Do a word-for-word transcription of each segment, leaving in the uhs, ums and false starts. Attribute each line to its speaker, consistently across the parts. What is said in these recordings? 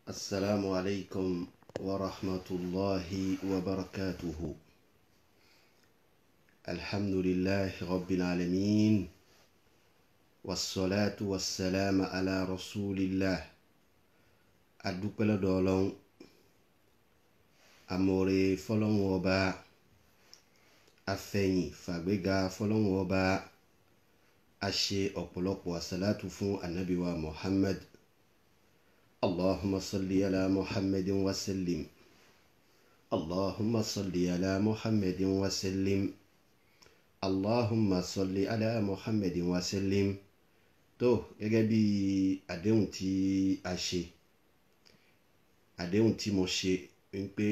Speaker 1: السلام عليكم ورحمة الله وبركاته. الحمد لله رب العالمين، والصلاة والسلام على رسول الله. أدوكلا دولون أموري فلون وبا أفني فبيغا فلون وبا أشي أقلق وصلاة فون النبي ومحمد. اللهم صل على محمد وسلم. اللهم صل على محمد وسلم. اللهم صل على محمد وسلم. tó gẹ́gẹ́ bí àdéhùn tí a ṣe àdéhùn tí mo ṣe wípé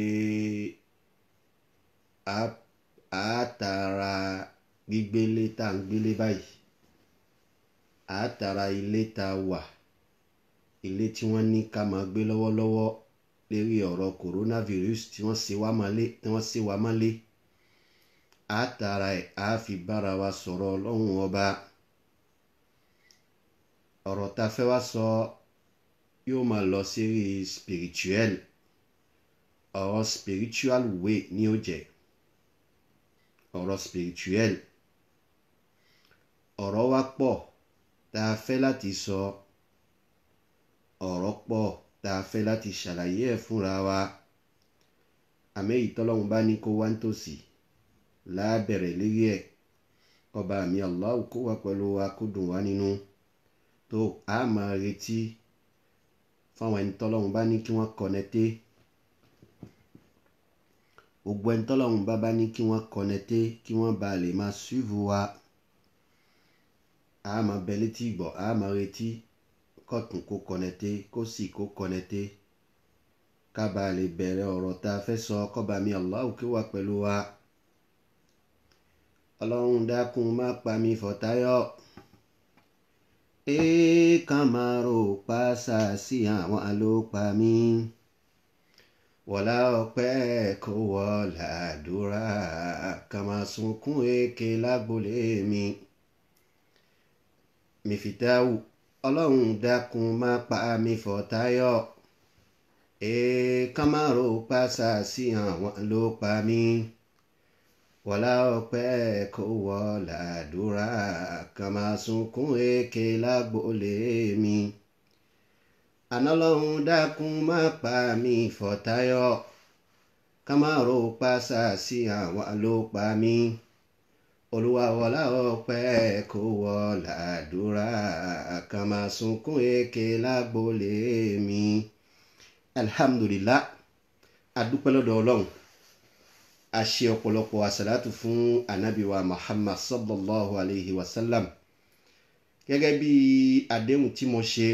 Speaker 1: a tara gbígbélé tá ń gbélé báyìí a tara ilé tá wà ilé tí wọ́n ní ká máa gbé lọ́wọ́lọ́wọ́ lérí ọ̀rọ̀ coronavirus tí wọ́n ṣe wá mọ́lé tí wọ́n ṣe wá mọ́lé a tara ẹ̀ a fi bára wa sọ̀rọ̀ Ọlọ́run ọba. ọ̀rọ̀ tá fẹ́ wá sọ yóò máa lọ sí spirituel ọ̀rọ̀ spiritual way ní ó jẹ́ ọ̀rọ̀ spirituel. ọ̀rọ̀ wa pọ̀ tá a fẹ́ láti sọ ọ̀rọ̀ pọ̀ tá a fẹ́ láti ṣàlàyé ẹ̀ fúnra wa àmẹ́ ìtọ́lọ́run bá ní kó wá ń tòsí lábẹ̀rẹ̀ lérí ẹ̀ ọba mi Allah kó wá pẹ̀lú wa kó dùn wá nínú tó a máa retí fáwọn ẹni tọ́lọ́run bá ní kí wọ́n kọ́nẹ́té gbogbo ẹni tọ́lọ́run bá bá ní kí wọ́n kọ́nẹ́té kí wọ́n bá lè máa suivre wa a máa bẹ létí ìgbọ̀ a máa retí kọ́tún kó kọ́nẹ́té kó sì kó kọ́nẹ́té ká bá lè bẹ̀rẹ̀ ọ̀rọ̀ tá a fẹ́ sọ kọ́ba mi Allah kí wà pẹ̀lú wa. Ọlọ́run dákun má pa mí fọ̀táyọ̀ ee kan máa rò pàṣà sí àwọn àlòpà mi wọ̀lá ọpẹ́ kó wọ́ làdúrà kan máa sunkún èké lágbolé mi Mifitahu. Ọlọ́run dákun má pa mí fọ̀táyọ̀ ee kan máa rò pàṣà sí àwọn àlòpà mi wọ́lá ọpẹ́ kó wọ́ làdúrà kan máa sunkún èké lágbolé mi. Àná Ọlọ́run dákun má pa mí fọ̀táyọ̀ kan máa rò pàṣà sí àwọn àlòpà mi Olúwa wọ́lá ọpẹ́ kó wọ́ làdúrà kan máa sunkún èké lágbolé mi. Alhamdulillah, adúpẹ́ lọ́dọ̀ Ọlọ́run. A ṣe ọ̀pọ̀lọpọ̀ àsàlátù fún ànábì wa Muhammad sallallahu alayhi wa sallam. Gẹ́gẹ́ bí àdéhùn tí mo ṣe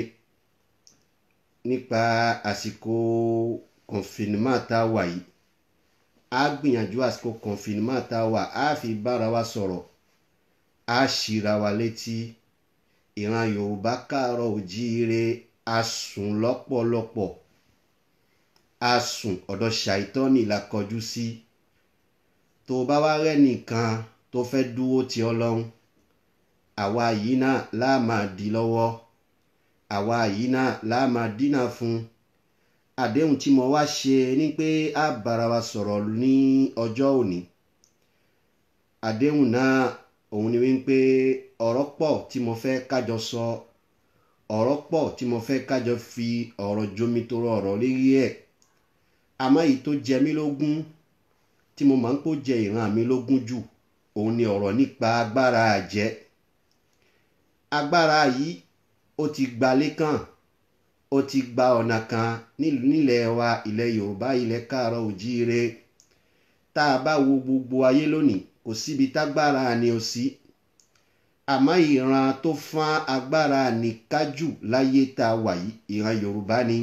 Speaker 1: nípa àsìkò confinement tá a wà yìí a gbìyànjú àsìkò confinement tá a wà a fi bára wa sọ̀rọ̀ a ṣíra wa létí ìran Yorùbá káàárọ̀ oòjíire a sùn lọ́pọ̀lọpọ̀ a sùn ọ̀dọ̀ ṣàìtọ́nì la kọjú sí. tó bá wá rẹ́ nìkan tó fẹ́ dúró ti Ọlọ́run àwa yìí náà láà máa dí lọ́wọ́ àwa yìí náà láà máa dínà fún. àdéhùn tí mo wá ṣe ni pé a bára wa sọ̀rọ̀ ní ọjọ́ òní. àdéhùn náà òun ni wípé ọ̀rọ̀ pọ̀ tí mo fẹ́ kájọ sọ ọ̀rọ̀ pọ̀ tí mo fẹ́ kájọ fi ọ̀rọ̀ jomitoro ọ̀rọ̀ lérí ẹ̀ àmọ́ èyí tó jẹ mí lógún tí mo máa ń kó jẹ ìran mi lógún jù òun ni ọ̀rọ̀ nípa agbára àjẹ́. agbára yìí ó ti gbalé kan ó ti gba ọ̀nà kan nílẹ̀ wa ilẹ̀ Yorùbá ilẹ̀ káàárọ̀ oòjíire. tá a bá wo gbogbo ayé lónìí kò síbi tágbára ni ò sí àmọ́ ìran tó fán agbára nìkájù láyé tá a wà yìí ìran Yorùbá ni.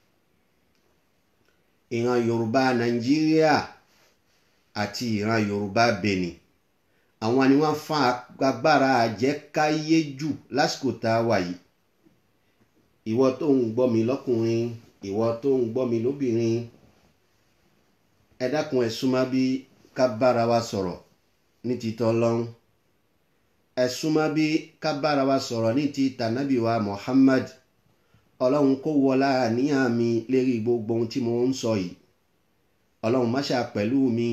Speaker 1: ìran Yorùbá Nàìjíríà àti ìran Yorùbá Benin àwọn ni wọ́n fán agbára àjẹkáyé jù lásìkò tá a wà yìí. ìwọ tó ń gbọ́ mi lọ́kùnrin ìwọ tó ń gbọ́ mi lóbìnrin ẹ dákun ẹ súnmọ́ bí ká bára wa sọ̀rọ̀ ní ti t'Ọlọ́run ẹ súnmọ́ bí ká bára wa sọ̀rọ̀ ní ti tànábì wa Muhammad ọlọ́run kó wọlá àníyàn mi lérí gbogbo ohun tí mo ń sọ yìí ọlọ́run má ṣà pẹ̀lú mi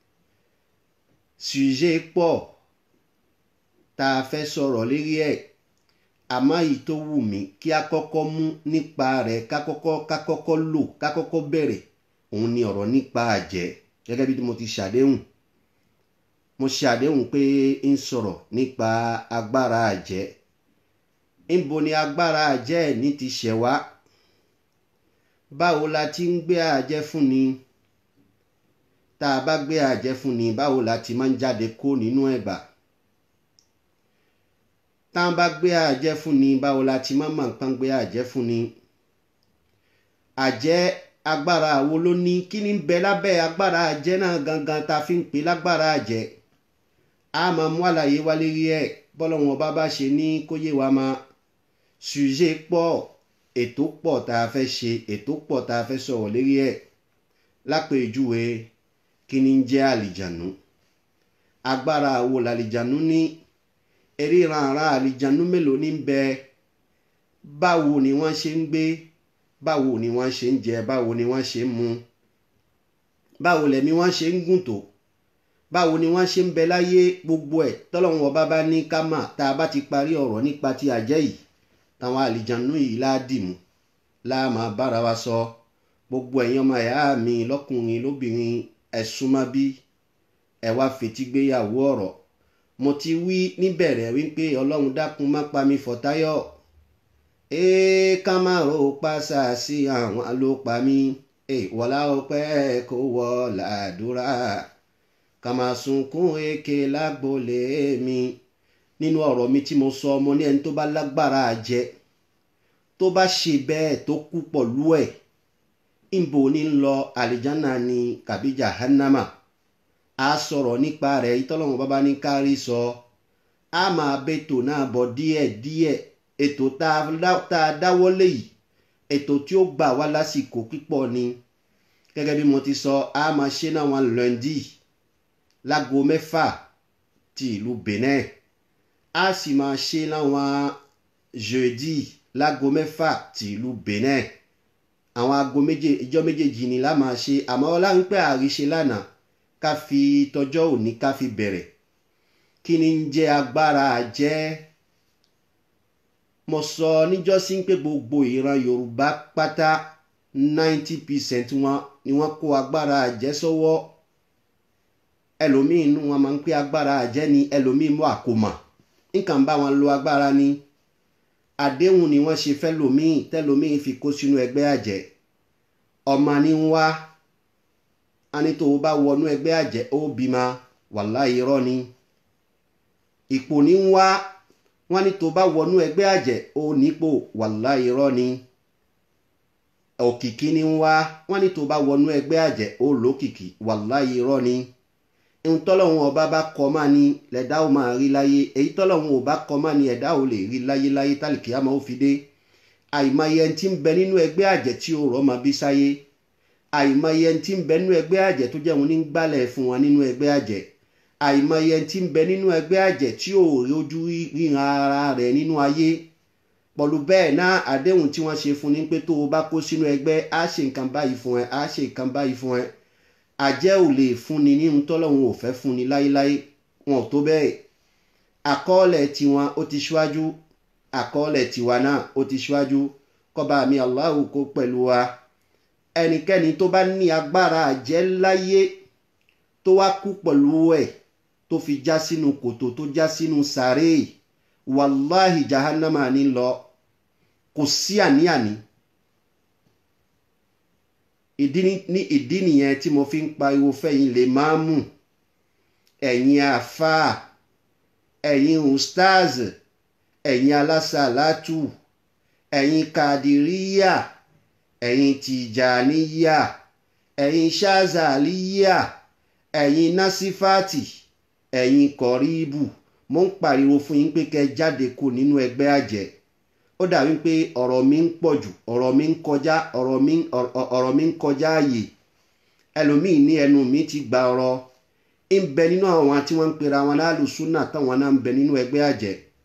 Speaker 1: sujet pọ̀ tá a fẹ́ sọ̀rọ̀ lérí ẹ̀ àmọ́ èyí tó wù mí kí a kọ́kọ́ mú nípa rẹ̀ ká kọ́kọ́ ká kọ́kọ́ lò ká kọ́kọ́ bẹ̀rẹ̀ òun ni ọ̀rọ̀ nípa àjẹ́ gẹ́gẹ́ bí mo ti ṣàdéhùn mo ṣàdéhùn pé ń sọ̀rọ̀ nípa agbára àjẹ́ níbo ni agbára àjẹ́ ní ti ṣẹ̀ wá báwo la ti ń gbé àjẹ́ fún ni tá a bá gbé àjẹ́ fún ni báwo la ti máa ń jáde kó nínú ẹ̀bà tá a bá gbé àjẹ́ fún ni báwo la ti máa máa ń pọ́n gbé àjẹ́ fún ni àjẹ́ agbára wo ló ní kí ni ń bẹ lábẹ́ agbára àjẹ́ náà gangan tá a fi ń pè lágbára àjẹ́ a máa mú àlàyé wá lérí ẹ̀ bọ́lọ́wọ́n bá bá ṣe ní kó yé wa máa sujet pọ̀ ètò pọ̀ tá a fẹ́ ṣe ètò pọ̀ tá a fẹ́ sọ̀rọ̀ lérí ẹ̀ lápèjúwe kí ni ń jẹ́ àlìjànú agbára wo làlìjànú ní eríranran àlìjànú mélòó ní ń bẹ báwo ni wọ́n ṣe ń gbé báwo ni wọ́n ṣe ń jẹ báwo ni wọ́n ṣe ń mu báwo lẹ̀mí wọ́n ṣe ń gùn tó báwo ni wọ́n ṣe ń bẹ láyé gbogbo ẹ̀ tọ́lọ́run ọba bá ní ká mà tá a bá ti parí ọ̀rọ̀ nípa ti àjẹ́ yìí táwọn àlìjànú yìí ládìmú láàmà bára wa sọ gbogbo ẹ̀yin ọmọ ẹ̀yà mi lọ́kùnrin lóbìnrin ẹ súnmọ́ bí ẹ wá fetí gbéyàwó ọ̀rọ̀ mo ti wí níbẹ̀rẹ̀ wípé ọlọ́run dákun má pa mi fọ̀táyọ̀ ee ká má ro pàṣà sí àwọn ló pa mí ee wọlá ọpẹ́ kó wọ làdúrà ká má sunkún èké lágbolé mi nínú ọ̀rọ̀ mi tí mo sọ ọmọ ní ẹni tó bá lágbára àjẹ́ tó bá ṣe bẹ́ẹ̀ tó kú pọ̀lú ẹ̀ ìbò ní ń lọ àlìjánà ní kàbí jahannama a sọ̀rọ̀ nípa rẹ̀ ìtọ́lọ́wọ́n bàbá ní kárí sọ a máa bẹ́tò náà bọ̀ díẹ̀díẹ̀ ètò tá a dáwọ́lé yìí ètò tí ó gbà wá lásìkò pípọ̀ ni gẹ́gẹ́ bí mo ti sọ a máa ṣe náà wọn lundi láago mẹ́fà ti ìlú Benin a sì máa ṣe láwọn jeudi láago mẹ́fà ti ìlú Benin àwọn aago méje ìjọ méjèèjì ni la máa ṣe àmọ́ ọlá ń pẹ́ àríṣe lánàá ká fi tọjọ́ òní ká fi bẹ̀rẹ̀ kí ni ń jẹ́ agbára àjẹ́ mo sọ níjọ́sí pé gbogbo ìran Yorùbá pátá ninety percent wọn ni wọ́n kó agbára àjẹ́ sọ́wọ́ ẹlòmíì inú wọn máa ń pé agbára àjẹ́ ni ẹlòmíì mọ́ àkómà nǹkan bá wọn lo agbára ni àdéhùn ni wọ́n ṣe fẹ́ lòmíì tẹ́lòmíì fi kó sínú ẹgbẹ́ àjẹ́ ọmọ ní ń wá a ní tó o bá wọnú ẹgbẹ́ àjẹ́ ó bímọ wàláhì irọ́ ni ipò ní ń wá wọ́n ní tó o bá wọnú ẹgbẹ́ àjẹ́ ó nípò wàláhì irọ́ ni òkìkí ní ń wá wọ́n ní tó o bá wọnú ẹgbẹ́ àjẹ́ ó lókìkí wàláhì irọ́ ni ohun tọ́lọ́run ọba bá kọ máa ní lẹ̀dá ò máa rí láyé èyí tọ́lọ́run ò bá kọ máa ní ẹ̀dá ò lè rí láyé láyé tálíkì àmọ́ ó fi dé àìmọye ẹni tí ń bẹ nínú ẹgbẹ́ àjẹ́ tí ó rọ́ máa bí sáyé àìmọye ẹni tí ń bẹ nínú ẹgbẹ́ àjẹ́ tó jẹ́ wọn ní gbálẹ̀ fún wọn nínú ẹgbẹ́ àjẹ́ àìmọye ẹni tí ń bẹ nínú ẹgbẹ́ àjẹ́ tí ò rí ojú ríran ara rẹ̀ nínú ayé pọ̀lú bẹ́ẹ̀ náà àdéhùn tí wọ́n ṣe fún ni pé tó o bá kó sínú ẹgbẹ́ á ṣe nǹkan báyìí fún ẹ á ṣe nǹkan báyìí fún ẹ àjẹ́ ò lè fúnni ní ohun tọ́lọ́run ò fẹ́ fúnni láéláé wọn ò tó bẹ́ẹ̀ àkọọ́lẹ̀ tiwọn ó ti ṣíwájú àkọọ́lẹ̀ tiwa náà ó ti ṣíwájú kọ́ba mi Allahu kó pẹ̀lú wa ẹnikẹ́ni tó bá ní agbára àjẹ́ láyé tó wá kú pẹ̀lú ẹ̀ tó fi já sínú kòtò tó já sínú sàréè wàláhì jahannama ní lọ kò sí àní-àní ìdí ní ìdí nìyẹn tí mo fi ń pariwo fẹ́yìn lè máa mú ẹ̀yin àfáà ẹ̀yin ustaz ẹ̀yin alásàlátù ẹ̀yin kàdìríyà ẹ̀yin tìjàníyà ẹ̀yin ṣázàlíyà ẹ̀yin násífàtì ẹ̀yin kọ̀ríbù mo ń pariwo fún yín pé kẹ́ jáde kó nínú ẹgbẹ́ àjẹ́ ó dàbí pé ọ̀rọ̀ mi ń pọ̀ jù ọ̀rọ̀ mi ń kọjá ọ̀rọ̀ mi ọ̀rọ̀ mi ń kọjá ààyè ẹlòmíì ní ẹnu mi ti gba ọ̀rọ̀ ń bẹ nínú àwọn tí wọ́n ń pera wọn lálùsúnà táwọn náà ń bẹ nínú ẹgbẹ́ àjẹ́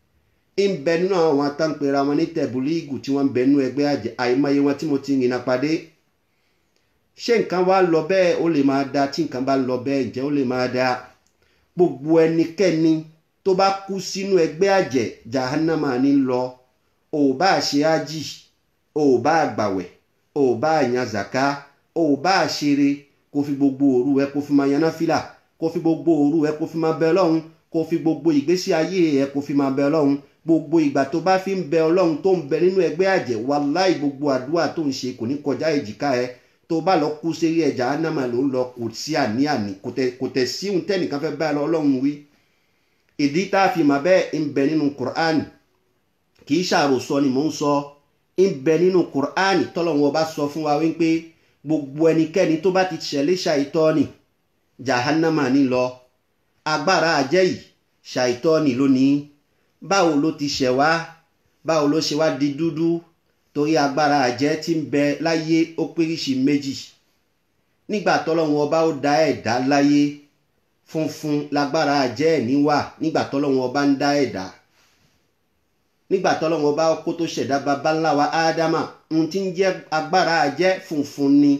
Speaker 1: ń bẹ nínú àwọn atánpera wọn ní tẹ̀bùlíìgù tí wọ́n ń bẹ nínú ẹgbẹ́ àjẹ́ àìmọye wọn tí mo ti rìnnà pàdé. Ṣé nǹkan wá lọ bẹ́ẹ̀ ó lè máa da? Tí nǹkan bá lọ bẹ́ẹ̀ ǹjẹ́ ó lè máa da? Gbogbo ẹnikẹ́ni tó bá kú sínú ẹgbẹ́ àjẹ́ jahannama ní lọ. Ò bá ṣe ájì, ò bá gbàwẹ̀, ò bá yan zaka, ò bá ṣeré, kó fi gbogbo òru ẹ kó fi máa yan náfìlà, kó fi gbogbo òru ẹ kó fi máa bẹ Ọlọ́run, kó fi gbogbo ìgbésí ayé ẹ kó fi máa bẹ Ọlọ́run. Gbogbo ìgbà tó bá fi ń bẹ Ọlọ́run tó ń bẹ nínú ẹgbẹ́ àjẹ́, wàláì gbogbo àdúrà tó ń ṣe kò ní kọjá èjìká ẹ. Tó bá lọ kú sí ẹ jahannama ló ń lọ, kò sí àní-àní, kò tẹ̀ sí ohun tẹ́nìkan fẹ́ bá Ọlọ́run wí. Ìdí tá a fi mà bẹ́ẹ̀ ń bẹ nínú Qur'an, kì í ṣàròsọ ni mò ń sọ. ń bẹ nínú Qur'an tọ́lọ́run ọba sọ fún wa wípé gbogbo ẹnikẹ́ni tó bá ti ṣẹlẹ̀ ṣàìtọ́ni jahannama ní lọ. Agbára àjẹ́ yìí ṣàìtọ́ni lónìí. Báwo ló ti ṣẹ̀ wá? Báwo ló ṣe wá di dúdú? Torí agbára àjẹ́ tí ń bẹ láyé ó péríṣi méjì. Nígbà tọ́lọ́run ọba ó dá ẹ̀dá láyé, funfun lágbára àjẹ́ ẹ̀ ní wà. Nígbà tọ́lọ́run ọba ń dá ẹ̀dá, nígbà tọ́lọ́run ọba kó tó ṣẹ̀dá baba ńlá wa Ádámà, ohun tí ń jẹ́ agbára àjẹ́ funfun ni.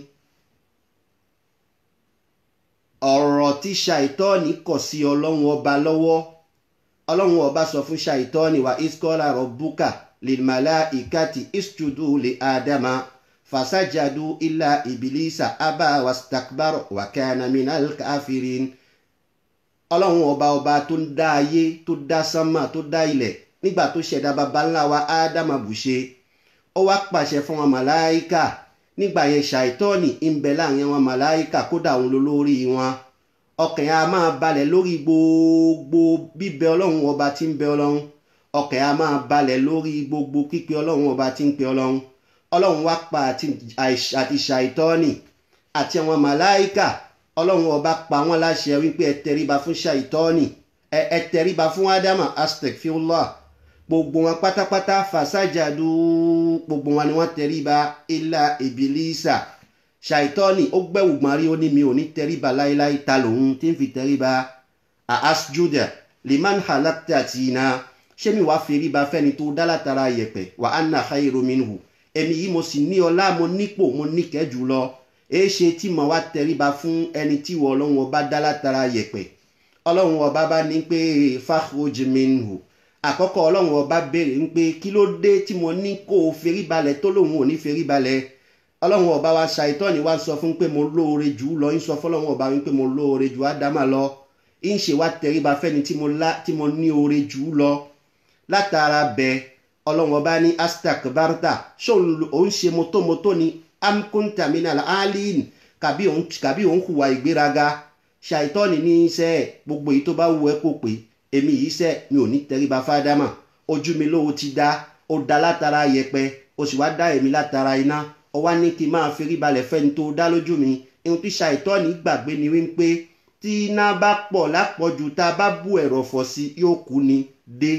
Speaker 1: Ọ̀rọ̀ tí ṣàìtọ́ni kọ̀ sí ọlọ́run ọba lọ́wọ́. Ọlọ́run ọba sọ fún ṣàìtọ́ni wa iskola rabbuka lil malaikati isjudu li Ádámà fasajadu illa ibilisa aba wastakbara wa kana minal kafirin. Ọlọ́run ọba ọba tó ń dá ayé, tó dá sánmà, tó dá ilẹ̀, nígbà tó ṣẹ̀dá baba ńlá wa Ádámà bùṣe, ó wá pàṣẹ fún wọn màláíkà. Nígbà yẹn ṣàìtọ́ni ń bẹ láàrin wọn màláíkà, kódà òun lólórí wọn. Ọkàn á máa balẹ̀ lórí gbogbo bíbẹ ọlọ́run ọba tí ń bẹ ọlọ́run. Ọkàn á máa balẹ̀ lórí gbogbo pípe ọlọ́run ọba tí ń pe ọlọ́run. Ọlọ́run wá pa àti ṣàìtọ́ni àti àwọn màláíkà. Ọlọ́run ọba pa wọ́n láṣẹ wípé ẹ tẹríba fún ṣàìtọ́ni, ẹ tẹríba fún Ádámà, astaghfirullah. Gbogbo wọn pátápátá fasajadu, gbogbo wọn ni wọ́n tẹríba illa ibilisa. Ṣàìtọ́ni ó gbẹ̀wù gbọ̀nrí, ó ní mi ò ní tẹríba láíláí. Ta lòun tí ń fi tẹríba? A asjuda liman halakta tina. Ṣé mi wàá fi ríba fẹ́ni tó dá látara yẹ̀pẹ̀? Wa anna khairu minhu. Èmi yìí mo sì ní ọlá, mo nípò, mo níkẹ́ jùlọ. Èé ṣe tí mo wá tẹríba fún ẹni tí wọ́n ọlọ́run ọba dá látara yẹ̀pẹ̀? Ọlọ́run ọba bá ní pé fakhruj minhu. Àkọ́kọ́ ọlọ́run ọba béèrè ń pé kí ló dé tí mo ní kó o ferí balẹ̀ tó lòun ò ní ferí balẹ̀. Ọlọ́run ọba wa ṣàìtọ́ni wá sọ fún pé mo lóore jù lọ, ń sọ fọlọ́run ọba wípé mo lóore jù Ádámà lọ. ń ṣe wá tẹríba fẹ́ni tí mo lá tí mo ní oore jù lọ. Látara bẹ́ẹ̀ ọlọ́run ọba ní astakbarta, ṣó òun ṣe mọ́tòmọ́tò ni am kunta minal alin, kàbí òun kàbí òun hùwà ìgbéraga. Ṣàìtọ́ni ní iṣẹ́ gbogbo èyí tó bá wù ẹ́ kó pé èmi yìí sẹ́ mi ò ní tẹríba f'Ádámà. Ojú mi lówó ti dá, ó dá látara yẹ̀pẹ̀, ó sì wá dá èmi látara iná. Ó wá ní kí n máa ferí balẹ̀ fẹ́ni tó dá lójú mi. Ohun tí ṣàìtọ́ni gbàgbé ni wípé tí iná bá pọ̀ lápọ̀jù, tá a bá bú ẹ̀rọ̀fọ̀ sí yóò kú ni dé.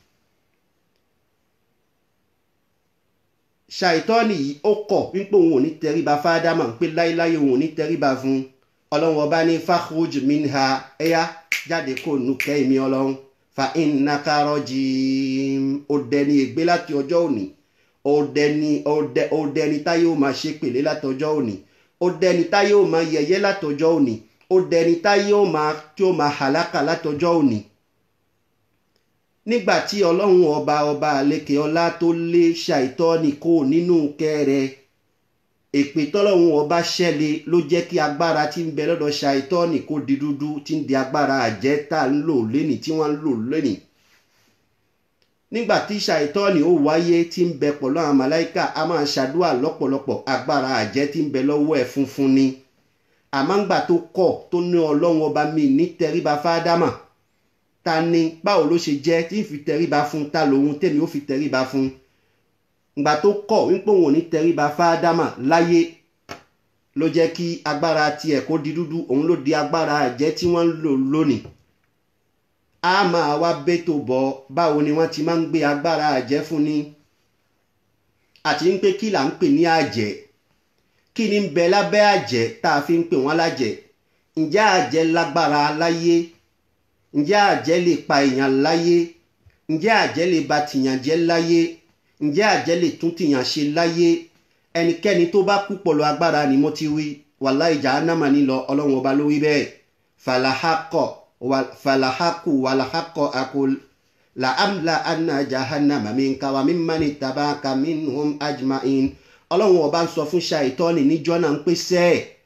Speaker 1: Ṣàìtọ́ni yìí ó kọ̀ wípé òun ò ní tẹríba f'Ádámà, pé láíláí òun ò ní tẹríba fún. Ọlọ́run ọba ní fakhruj minha, ẹ̀yà jáde kó nu kẹ́mi ọlọ́run. Fa innaka rajim. Ó dẹni ègbé láti ọjọ́ òní. Ó dẹni ó dẹni táyé ó máa ṣe pèlé látọjọ́ òní. Ó dẹni táyé ó máa yẹ̀yẹ́ látọjọ́ òní. Ó dẹni táyé ó máa tí ó máa hàlákà látọjọ́ òní. Nígbà tí ọlọ́run ọba ọba àlékè ọlá tó lé ṣàìtọ́ni kó nínú kẹrẹ, èpè tọ́lọ́run ọba ṣẹlẹ̀ ló jẹ́ kí agbára tí ń bẹ lọ́dọ̀ ṣàìtọ́ni kó di dúdú, tí ń di agbára àjẹ́ tá ń lò lẹ́nì tí wọ́n ń lò lẹ́nì. Nígbà tí ṣàìtọ́ni ó wáyé tí ń bẹ pẹ̀lú àwọn màláíkà, a máa ṣàdúrà lọ́pọ̀lọpọ̀. Agbára àjẹ́ tí ń bẹ lọ́wọ́ ẹ̀ funfun ni. Àmọ́ ńgbà tó kọ̀ tó ní ọlọ́run ọba mi ní tẹríba f'Ádámà, ta ni báwo ló ṣe jẹ́ tí ń fi tẹríba fún? Ta lòun tèmi ó fi tẹríba fún? Ìgbà tó kọ̀ wípé òun ò ní tẹríba f'Ádámà láyé ló jẹ́ kí agbára tiẹ̀ kó di dúdú. Òun ló di agbára àjẹ́ tí wọ́n ń lò lónìí. A máa wá bẹ́tò bọ̀ báwo ni wọ́n ti máa ń gbé agbára àjẹ́ fún ni. Àti ń pé kí là ń pè ní àjẹ́, kí ni ń bẹ lábẹ́ àjẹ́ tá a fi ń pè wọ́n lájẹ́? Ǹjẹ́ àjẹ́ lágbára láyé? Ǹjẹ́ àjẹ́ lè pa èèyàn láyé? ǹjẹ́ àjẹ́ lè ba tìyàn jẹ́ láyé ǹjẹ́ àjẹ́ lè tún tìyàn ṣe láyé ẹnikẹ́ni tó bá kú pọ̀lú agbára ni mo ti wí wàláhì jahannama ní lọ ọlọ́run ọba ló wí bẹ́ẹ̀ falahakọ falahaku walahakọ akul la amla anna jahannama minka wa mimmani tabaka minhum ajma'in ọlọ́run ọba ń sọ fún ṣàìtọ́nì níjọ́ náà ń pèsè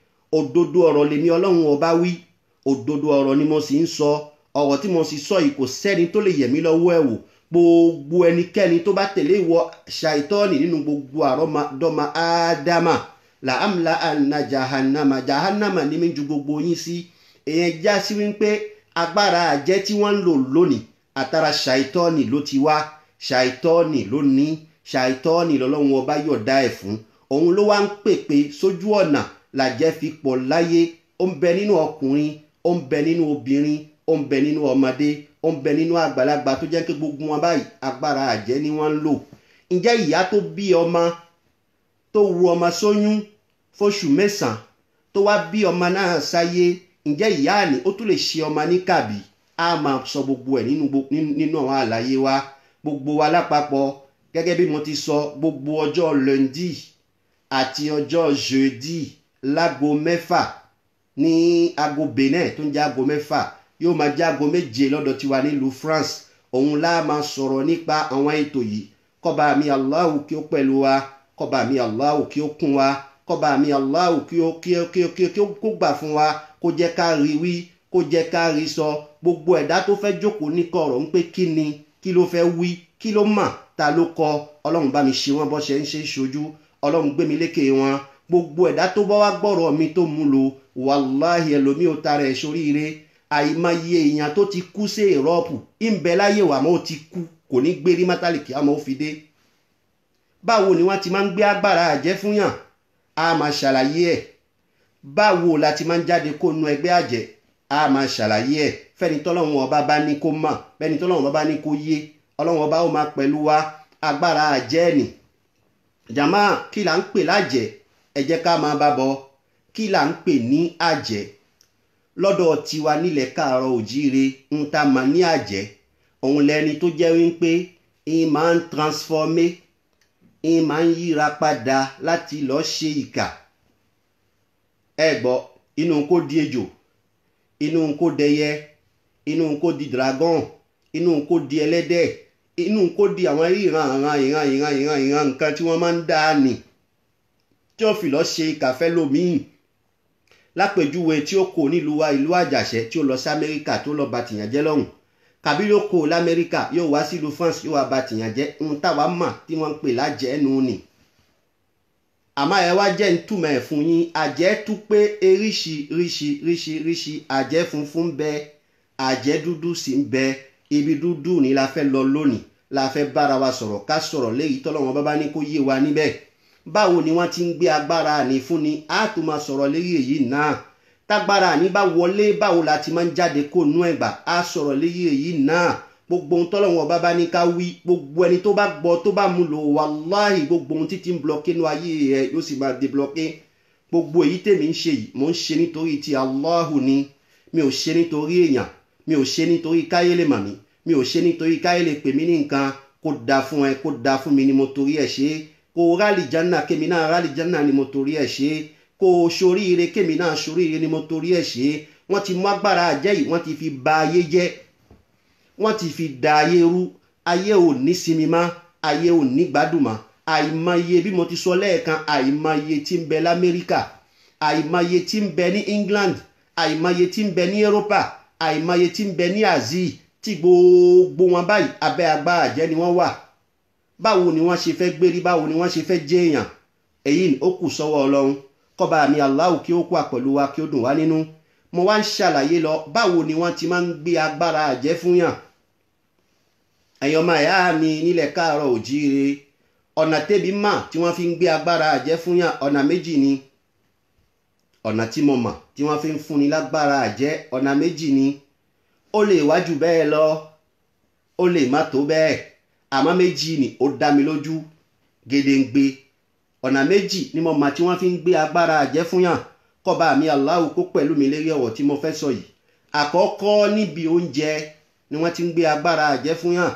Speaker 1: òdodo ọ̀rọ̀ lèmi ọlọ́run ọba wí òdodo ọ̀rọ̀ ni mo sì ń sọ ọ̀rọ̀ tí mo sì sọ yìí kò sẹ́ni tó lè yẹ̀mí lọ́wọ́ ẹ̀ wò gbogbo ẹnikẹ́ni tó bá tẹ̀lé ìwọ ṣàìtọ́nì nínú gbogbo àrọ́mọdọ́mọ ádámà la amla anna jahannama jahannama ní mi ju gbogbo yín sí èèyàn já sí wípé agbára àjẹ́ tí wọ́n ń lò lónìí àtàrà ṣàìtọ́nì ló ti wá ṣàìtọ́nì ló ní ṣàìtọ́nì lọ́lọ́run ọba yọ̀dá ẹ̀ fún òun ló wá ń pèpè sójú ọ̀nà làjẹ́ fi pọ̀ láyé ó ń bẹ nínú ọkùnrin ó ń bẹ nínú obìnrin ó ń bẹ nínú ọmọdé ó ń bẹ nínú àgbàlagbà tó jẹ́ pé gbogbo wọn báyìí agbára àjẹ́ ni wọ́n ń lò ǹjẹ́ ìyá tó bí ọmọ tó ru ọmọ sóyún fóṣù mẹ́sàn-án tó wá bí ọmọ náà sáyé ǹjẹ́ ìyá ni ó tún lè ṣe ọmọ ní kàbí a máa sọ gbogbo ẹ̀ nínú àwọn àlàyé wa gbogbo wa lápapọ̀ gẹ́gẹ́ bí mo ti sọ gbogbo ọjọ́ lundi àti ọjọ́ jeudi láago mẹ́fà ní aago benin tó ń jẹ́ aago mẹ́fà yóò máa jẹ́ aago méje lọ́dọ̀ tiwa nílùú France òun la máa sọ̀rọ̀ nípa àwọn ètò yìí kọ́ba mi Allahu kí ó pẹ̀lú wa kọ́ba mi Allahu kí ó kún wa kọ́ba mi Allahu kí ó kí ó kí ó kí ó kó gbà fún wa kó jẹ́ ká rí wí kó jẹ́ ká rí sọ gbogbo ẹ̀dá tó fẹ́ jókòó ní kọ̀rọ̀ ń pé kí ni kí ló fẹ́ wí kí ló mà ta ló kọ ọlọ́run bá mi ṣe wọ́n bọ́ ṣe ń ṣe ṣojú ọlọ́run gbé mi lékè wọn gbogbo ẹ̀dá tó bá wá gbọ́rọ̀ mi tó mú lò wàláhì ẹlòmíì ó tara ẹ̀ sóríire àìmọye èèyàn tó ti kú sí ìrọ́pù ìbẹ̀ láyé wà mọ́ ó ti kú kò ní gbé rí mátàlìkì àmọ́ ó fi dé báwo ni wọ́n ti máa ń gbé agbára àjẹ́ fún yàn a máa ṣàlàyé ẹ̀ báwo la ti máa ń jáde kó nu ẹgbẹ́ àjẹ́ a máa ṣàlàyé ẹ̀ fẹ́ni tọ́lọ́run ọba bá ní kó mọ̀ fẹ́ni tọ́lọ́run ọba bá ní kó yé ọlọ́run ọba ó máa pẹ̀lú wa agbára àjẹ́ ni jàmá kí là ń pè lájẹ́ ẹ jẹ́ ká máa bá bọ̀ kí là ń pè ní àjẹ́ lọ́dọ̀ tiwa nílẹ̀ káàárọ̀ òjíire ń ta mà ní àjẹ́ òun lẹni tó jẹ́ wípé ń máa ń transformé ń máa ń yíra padà láti lọ́ọ́ ṣe ìkà ẹ gbọ́ inú kó di ejò inú kó dẹyẹ inú kó di dragon inú kó di ẹlẹ́dẹ̀ inú kó di àwọn ìran ìran ìran ìran ìran ìran nǹkan tí wọ́n máa ń dá a nì tí ó fi lọ́ọ́ ṣe ìkà fẹ́ lómìn lápèjúwe tí ó kó nílùú wa ìlú àjàṣẹ́ tí ó lọ sí amẹ́ríkà tó lọ bá tìyàn jẹ́ lọ́hùn kàbí ló kó lamẹ́ríkà yóò wá sílùú France yóò wá bá tìyàn jẹ́ ń táwa mà tí wọ́n ń pè lájẹ́ nù ni àmọ́ ẹ wá jẹ́ ntúmọ̀ ẹ̀ fún yín àjẹ́ tú pé eríṣi ríṣi ríṣi ríṣi àjẹ́ funfun bẹ àjẹ́ dúdú sì ń bẹ ibi dúdú ni la fẹ́ lọ lónìí la fẹ́ bára wa sọ̀rọ̀ ká sọ̀rọ̀ léyìí tọ́lọ́wọ́n bá bá ní kó yé wa níbẹ̀ báwo ni wọ́n ti ń gbé agbára àní fún ni á tún máa sọ̀rọ̀ léyìí èyí náà tágbára àní bá wọlé báwo la ti máa ń jáde kó nú ẹ̀gbà á sọ̀rọ̀ léyìí èyí náà gbogbo ohun tọ́lọ́wọ́n bá bá ní ká wí gbogbo ẹni tó bá gbọ́ tó bá mú lò wàláhì gbogbo ohun títí ń blọké nú ayé ẹ yóò sì máa déblọké gbogbo èyí tèmi ń ṣe yìí mò ń ṣe nítorí ti Allahu ni mi ò ṣe nítorí èèyàn mi ò ṣe nítorí káyé lè mà mí mi ò ṣe nítorí káyé lè pè mí ní nǹkan kó da fún ẹ kó da fún mi ni mo torí ẹ ṣe kó rálì jánà kémi náà rálì jánà ni mo torí ẹ ṣe kó ṣoríire kémi náà ṣoríire ni mo torí ẹ ṣe wọ́n ti mú agbára àjẹ́ yìí wọ́n ti fi ba ayé jẹ́ wọ́n ti fi da ayé rú ayé ò ní sinmi mọ́ ayé ò ní gbádùn mọ́ àìmọye bí mo ti sọ lẹ́ẹ̀kan àìmọye tí ń bẹ lamẹ́ríkà àìmọye tí ń bẹ ní England àìmọye tí ń bẹ ní Europa àìmọye tí ń bẹ ní Asia tí gbogbo wọn báyìí abẹ́ agbára àjẹ́ ni wọ́n wà báwo ni wọ́n ṣe fẹ́ gbérí báwo ni wọ́n ṣe fẹ́ jẹ́ èèyàn èyí ó kù sọ́wọ́ Ọlọ́run kọ́ba mi Allahu kí ó kú àpẹ̀lú wa kí ó dùn wá nínú mo wá ń ṣàlàyé lọ báwo ni wọ́n ti máa ń gbé agbára àjẹ́ fún yàn ẹ̀yin ọmọ ẹ̀yà mi nílẹ̀ káàárọ̀ òjíire ọ̀nà tẹ́bi mà tí wọ́n fi ń gbé agbára àjẹ́ fún yàn ọ̀nà méjì ni ọ̀nà tí mo mọ̀ tí wọ́n fi ń fúnni lágbára àjẹ́ ọ̀nà méjì ni ó lè wájú bẹ́ẹ̀ lọ ó lè má tó bẹ́ẹ̀ àmọ́ méjì ni ó dá mi lójú gédéǹgbé ọ̀nà méjì ni mo mọ̀ tí wọ́n fi ń gbé agbára àjẹ́ fún yàn kọ́ba mi Allahu kó pẹ̀lú mi lérí ọ̀wọ̀ tí mo fẹ́ sọ yìí àkọ́kọ́ níbi oúnjẹ ni wọ́n ti ń gbé agbára àjẹ́ fún yàn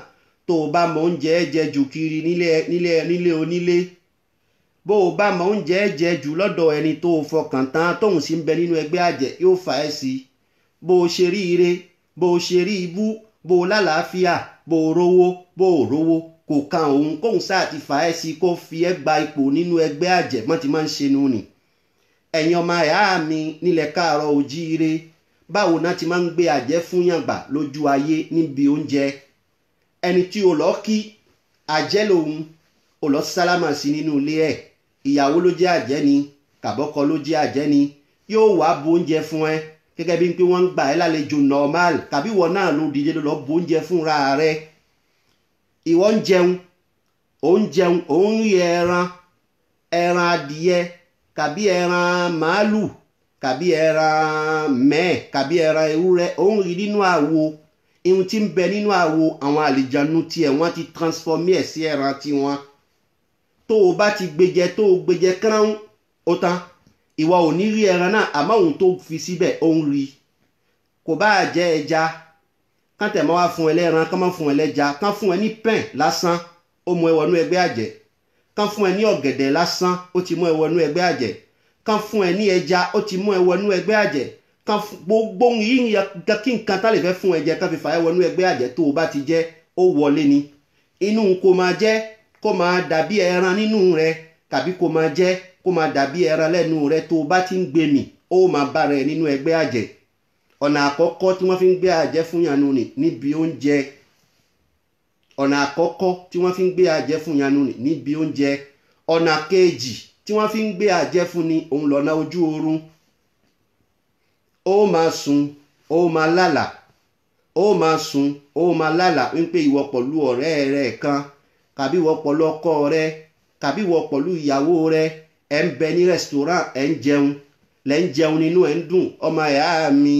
Speaker 1: tó o bá mọ oúnjẹ jẹ jù kiri nílé nílé nílé onílé bó o bá mọ oúnjẹ jẹ jù lọ́dọ̀ ẹni tó o fọkàn tán tóun sì ń bẹ nínú ẹgbẹ́ àjẹ́ yóò fà ẹ́ sí i bó o ṣe rí ire bó o ṣe rí ibú bó o lálàáfíà bó o rówó bó o rówó kò kan òun kóun sáà ti fà ẹ́ sí i kó fi ẹ́ gba ipò nínú ẹgbẹ́ àjẹ́ mọ́ ti máa ń ṣe nu nì ẹ̀yin ọmọ ẹ̀yà mi nílẹ̀ káàárọ̀ ojíire báwo náà ti máa ń gbé àjẹ́ fún yàngbà lójú ayé níbi oúnjẹ ẹni tí o lọ kí àjẹ́ lòun o lọ sálámà sí nínú ilé ẹ̀ ìyàwó ló jẹ́ àjẹ́ ni kàbọ́kọ ló jẹ́ àjẹ́ ni yóò wá bu oúnjẹ fún ẹ gẹ́gẹ́ bí pé wọ́n ń gbà ẹ́ lálejò normal kàbí ìwọ náà ló dìde ló lọ bu oúnjẹ fúnra rẹ ìwọ ń jẹun ò ń jẹun ò ń rí ẹran ẹran adìyẹ kàbí ẹran màálù kàbí ẹran mẹ́ẹ̀ kàbí ẹran ewúrẹ́ ò ń rí nínú àwo ihun tí ń bẹ nínú àwo àwọn àlìjánu tiẹ̀ wọ́n ti transformé ẹ̀ sí ẹran tiwọn tó o bá ti gbẹjẹ tó o gbẹjẹ kán ó tán ìwọ ò ní rí ẹran náà àmọ́ òun tó fi síbẹ̀ ó ń rí kò bá jẹ́ ẹja kán tẹ̀ mọ́ wá fún ẹ lẹ́ran kán mọ́ fún ẹ lẹ́ja kán fún ẹ ní pẹ́ǹ lásán ó mú ẹ wọnú ẹgbẹ́ àjẹ́ kán fún ẹ ní ọ̀gẹ̀dẹ̀ lásán ó ti mú ẹ wọnú ẹgbẹ́ àjẹ́ kán fún ẹ ní ẹja ó ti mú ẹ wọnú ẹgbẹ́ àjẹ́ kán gbogbo yìí kí nǹkan tá lè fẹ́ fún ẹ jẹ kán fi fà ẹ wọnú ẹgbẹ́ àjẹ́ tó o bá ti jẹ́ ó wọlé ni inú kó máa jẹ́ kó máa dàbí ẹran nínú rẹ tàbí kó máa jẹ́ kó máa dàbí ẹran lẹ́nu rẹ tó o bá ti ń gbé mì ó máa bá rẹ nínú ẹgbẹ́ àjẹ́ ọ̀nà àkọ́kọ́ tí wọ́n fi ń gbé àjẹ́ fún yanu nì níbi oúnjẹ ọ̀nà àkọ́kọ́ tí wọ́n fi ń gbé àjẹ́ fún yanu nì níbi oúnjẹ ọ̀nà kejì tí wọ́n fi ń gbé àjẹ́ fún ni òun lọ́nà ojú oorun ó máa sùn ó máa lálàá ó máa sùn ó máa lálàá wípé ìwọ pẹ̀lú ọ̀rẹ́ rẹ kan kàbí ìwọ pẹ̀lú ọkọ rẹ kàbí ìwọ pẹ̀lú ìyàwó rẹ ẹ̀ ń bẹ ní restaurant ẹ̀ ń jẹun lẹ́ ń jẹun nínú ẹ̀ ń dùn ọmọ ẹ̀yà mi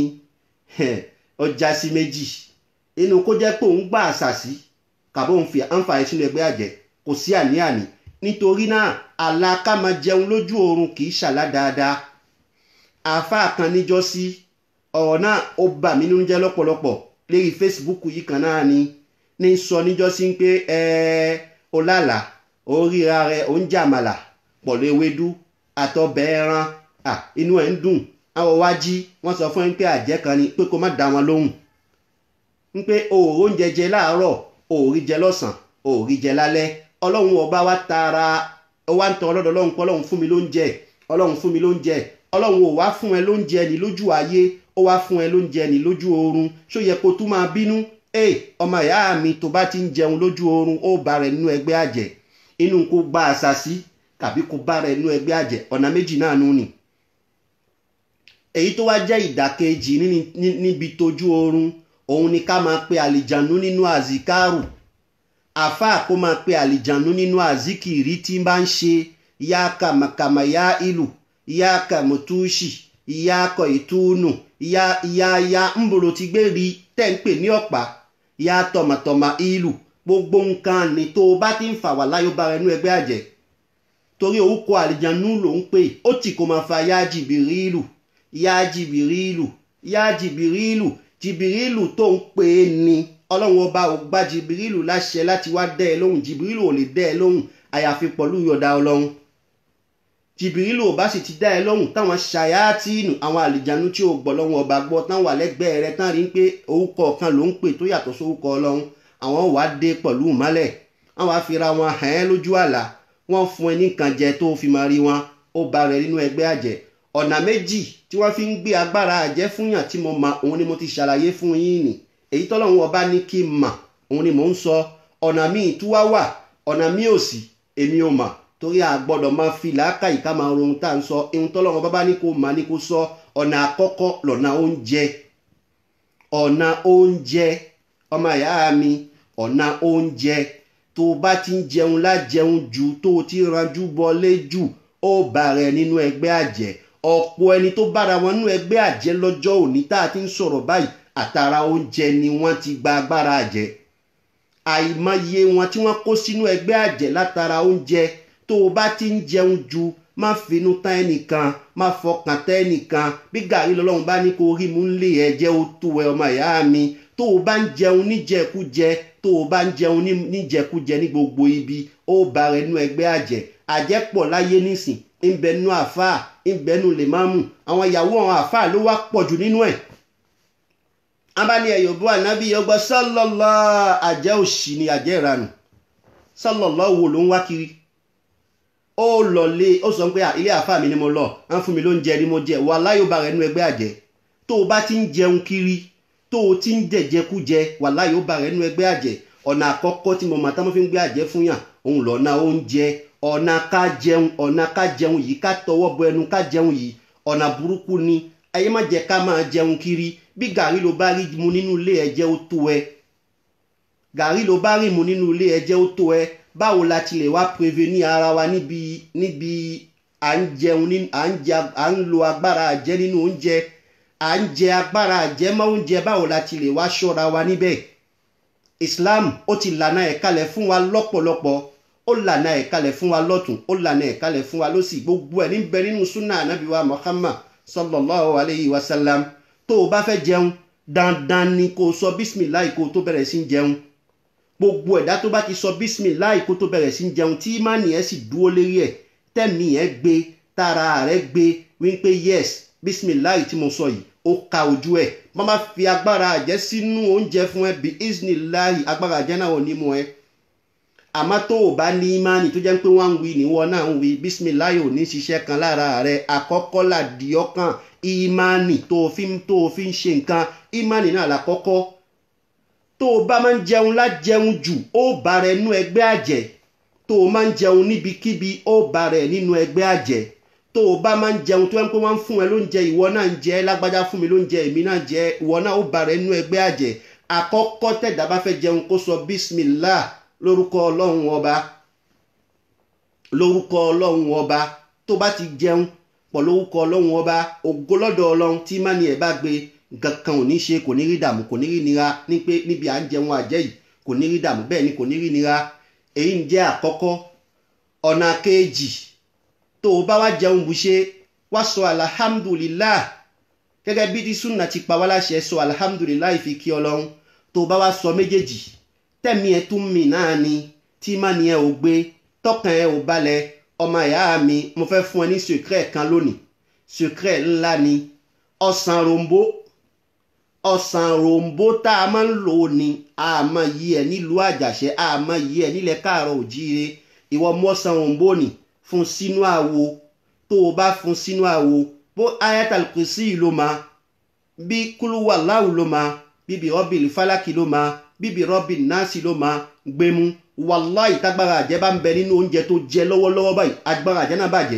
Speaker 1: ọjà sí méjì inú kó jẹ́ pé òun gbà àṣàṣì kàbó òun fi àǹfààní sínú ẹgbẹ́ àjẹ́ kò sí àní-àní nítorí náà àlá ká máa jẹun lójú oorun kì í ṣàlá dáadáa àáfàá kan níjọ́ sí ọ̀rọ̀ náà ó bà mí nínú jẹ́ lọ́pọ̀lọpọ̀ lérí Facebook yìí kan náà ni ní sọ níjọ́ sí pé ẹ ó lálàá ó ríra rẹ ó ń jàmàlà pọ̀lú ewédú àtọbẹ̀ ẹran inú ẹ̀ ń dùn àwọn wájí wọ́n sọ fún ẹ pé àjẹ́ kan ni pé kó má dá wọn lóhùn ń pé òòrò oúnjẹ jẹ láàárọ̀ òòrí jẹ lọ́sàn òòrí jẹ lálẹ́ ọlọ́run ọba wa tara ó wá ń tan ọlọ́dọ̀ ọlọ́run pé ọlọ́run fún mi lóúnjẹ ọlọ́run fún mi lóúnjẹ ọlọ́run ò wá fún ẹ lóúnjẹ ní lójú ayé ó wá fún ẹ lóúnjẹ ní lójú oorun ṣó yẹ kó tún máa bínú ẹ ọmọ ìyá mi tó bá ti ń jẹun lójú oorun ó bá rẹ nínú ẹgbẹ́ àjẹ́ inú kó gba àṣàṣì tàbí kó bá rẹ nínú ẹgbẹ́ àjẹ́ ọ̀nà méjì náà nù ni èyí tó wá jẹ́ ìdàkejì níbi tójú oorun òun ni ká máa pe àlìjànú nínú àzíkárù àfáà kó máa pe àlìjànú nínú àzíkìrí tí bá ń ṣe ìyá kàmàkàmà ìyá ìlú ìyá kàmùtúṣì ìyá akọ ìtúnù ìyá ìyá ìyá ńbòrò ti gbé rí tẹ́ ń pè ní ọ̀pá ìyá tọmọtọmọ ìlú gbogbo nǹkan ni tó o bá ti ń fà wà láyọ̀ bá rẹ nú ẹgbẹ́ àjẹ́ torí orúkọ àlìjànú ló ń pè ó tì kó máa fa yá jìbìrì ìlú yá jìbìrìlù yá jìbìrìlù jìbìrìlù tó ń pè é ni ọlọ́run ọba ò gba jìbìrìlù láṣẹ láti wá dẹ́ ẹ lóhùn jìbìrìlù ò lè dẹ́ ẹ lóhùn àyàfi pẹ̀lú yọ̀dá ọlọ́run jìbìrìlù ò bá sì ti dá ẹ lóhùn táwọn ṣàyátìnù àwọn àlìjánu tí ò gbọ́ lọ́wọ́ ọba gbọ́ táwọn wà lẹ́gbẹ̀ẹ́ rẹ tán rí pé orúkọ kan ló ń pè tó yàtọ̀ sórúkọ ọlọ́run àwọn wà á dé pẹ̀lú ìmọ́lẹ̀ àwọn á fira wọn hàn ẹ́ lójú àlá wọ́n fún ẹ ní nǹkan jẹ tó fi máa rí wọn ó bá rẹ nínú ẹgbẹ́ àjẹ́ ọ̀nà méjì tí wọ́n fi ń gbé agbára àjẹ́ fún yàn tí mo mọ̀ òun ni mo ti ṣàlàyé fún yín nì èyí tọ́lọ́run ọba ní kí n mọ̀ òun ni mò ń sọ ọ̀nà míì tú wá wà ọ̀nà míì ò sí èmi ò mọ̀ torí a gbọ́dọ̀ máa fi làákàyè ká máa rohun tá à ń sọ ohun tọ́lọ́run ọba bá ní kó mà ní kó sọ ọ̀nà àkọ́kọ́ lọ́nà oúnjẹ ọ̀nà oúnjẹ ọmọ ìyá mi ọ̀nà oúnjẹ tó bá ti ń jẹun lájẹun jù tó ti ranjú bọlé jù ó bá rẹ nínú ẹgbẹ́ àjẹ́ ọ̀pọ̀ ẹni tó bára wọn nínú ẹgbẹ́ àjẹ́ lọ́jọ́ òní tá a ti ń sọ̀rọ̀ báyìí àtàrà oúnjẹ ni wọ́n ti gba agbára àjẹ́ àìmọye wọn tí wọ́n kó sínú ẹgbẹ́ àjẹ́ látara oúnjẹ tó o bá ti ń jẹun ju má finú tán ẹnìkan má fọkàn tán ẹnìkan bí gàrí lọ́lọ́run bá ní kó rí mú lé ẹ jẹ́ ó tó ẹ ọmọ ìyá mi tó o bá ń jẹun níjẹkújẹ tó o bá ń jẹun níjẹkújẹ ní gbogbo ibi ó bá rẹ nú ẹgbẹ́ àjẹ́ àjẹ́ pọ̀ láyé nísìn ń bẹ nú àfáà ń bẹ nú lèmámù àwọn ìyàwó àwọn àfáà ló wá pọ̀ jù nínú ẹ̀ abáni ẹ̀yọ̀bọ̀ ànábì ọgbà sọ́lọ́lọ́ àjẹ́ òṣì ni àjẹ́ ìranù sọ́lọ́lọ́ wo ló ń wá kiri ó lọlé ó sọ pé ilé àfáà mi ni mo lọ wọ́n fún mi lóúnjẹ ni mo jẹ wà láyò bá rẹ nú ẹgbẹ́ àjẹ́ tó o bá ti ń jẹun kiri tó o ti ń jẹjẹkújẹ wà láyò bá rẹ nú ẹgbẹ́ àjẹ́ ọ̀nà àkọ́kọ́ tí mo mọ̀ tá mo fi ń gbé àjẹ́ fún yàn òun lọ́nà oúnjẹ ọ̀nà ká jẹun ọ̀nà ká jẹun yìí ká tọwọ́ bọ ẹnu ká jẹun yìí ọ̀nà burúkú ni ayé má jẹ́ ká máa jẹun kiri bí gàrí ló bá rí mu nínú ilé ẹ jẹ́ ó tó ẹ gàrí ló bá rí mu nínú ilé ẹ jẹ́ ó tó ẹ báwo la ti lè wá prevenir ara wa níbi níbi à ń jẹun ní à ń jẹ à ń lo agbára àjẹ́ nínú oúnjẹ à ń jẹ agbára àjẹ́ mọ́ oúnjẹ báwo la ti lè wá ṣọ́ra wa níbẹ̀ Islam ó ti lànà ẹ̀ kalẹ̀ fún wa lọ́pọ̀lọpọ̀ ó lànà ẹ̀ kalẹ̀ fún wa lọ́tún ó lànà ẹ̀ kalẹ̀ fún wa lọ́sì gbogbo ẹ̀ níbẹ̀ nínú súnà ànábì wa Muhammad sallallahu alayhi wa sallam tó o bá fẹ́ jẹun dandan ni kó o sọ bísímìláì kó o tó bẹ̀rẹ̀ sí jẹun gbogbo ẹ̀dá tó bá ti sọ bísímìláì kó tó bẹ̀rẹ̀ sí jẹun tí ìmánì ẹ̀ sì dúró lérí ẹ̀ tẹ̀mí ẹ̀ gbé tara rẹ̀ gbé wípé yes bísímìláì tí mo sọ yìí ó ka ojú ẹ̀ wọ́n bá fi agbára àjẹ́ sínú oúnjẹ fún ẹ bí isnillahi agbára àjẹ́ náà ò ní mú ẹ àmọ́ tó o bá ní ìmánì tó jẹ́ pé wọ́n ń wí níwọ náà ń wí bísímìláì ò ní ṣiṣẹ́ kan lára rẹ̀ àkọ́kọ́ làdí ọkàn ìmánì tó o fi tó o fi ń ṣe nǹkan ìmánì náà làkọ́kọ́ tó o bá máa ń jẹun lájẹun jù ó bá rẹ nú ẹgbẹ́ àjẹ́ tó o máa ń jẹun níbikíbi ó bá rẹ nínú ẹgbẹ́ àjẹ́ tó o bá máa ń jẹun tó ń pé wọ́n ń fún ẹ lóúnjẹ ìwọ náà ń jẹ lágbájá fún mi lóúnjẹ èmi náà jẹ ìwọ náà ó bá rẹ nú ẹgbẹ́ àjẹ́ àkọ́kọ́ tẹ̀dá bá fẹ́ jẹun kó sọ bísímìlá lórúkọ ọlọ́run ọba lórúkọ ọlọ́run ọba tó bá ti jẹun pọ̀ lórúkọ ọlọ́run ọba ògo lọ́dọ̀ ọlọ́run tí mánì ẹ̀ bá gbé kankan ò ní ṣe kò ní rí dààmú kò ní rí nira ní pé níbi à ń jẹun àjẹ́ yìí kò ní rí dààmú bẹ́ẹ̀ ni kò ní rí nira èyí ń jẹ́ àkọ́kọ́ ọ̀nà kejì tó o bá wá jẹun bùṣe wá sọ alhamdulillah gẹ́gẹ́ bí tí súnà ti pa wá láṣẹ sọ alhamdulillah fi kí ọlọ́run tó o bá wá sọ méjèèjì tẹ̀mí ẹ tún mì náà ni tí mánì ẹ ò gbé tọkàn ẹ ò balẹ̀ ọmọ ìyá mi mo fẹ́ fún ẹ ní secret kan lónìí secret ńlá ni ọsàn ròǹbó ọsàn ròǹbó tá a máa ń lò ní àmọ́ yí ẹ nílùú àjàṣẹ́ àmọ́ yí ẹ nílẹ̀ káàárọ̀ òjíire ìwọ mú ọsàn ròǹbó ni fún sínú àwo tó o bá fún sínú àwo bó ayatal kursi ló máa bí kúlúwà láwù ló máa bíbí rọ́bìlì fálákì ló máa bíbí rọ́bìn náàsì ló máa gbẹmú wàláì tágbára àjẹ́ bá ń bẹ nínú oúnjẹ tó jẹ lọ́wọ́lọ́wọ́ báyìí agbára àjẹ́ náà bàjẹ́